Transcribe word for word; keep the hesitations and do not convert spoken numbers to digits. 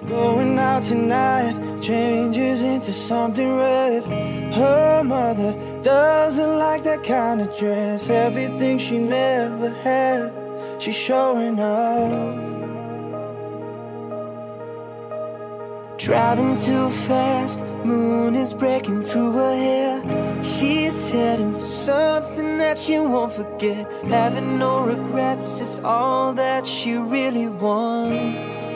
Going out tonight changes into something red. Her mother doesn't like that kind of dress. Everything she never had, she's showing off. Driving too fast, moon is breaking through her hair. She's heading for something that she won't forget. Having no regrets is all that she really wants.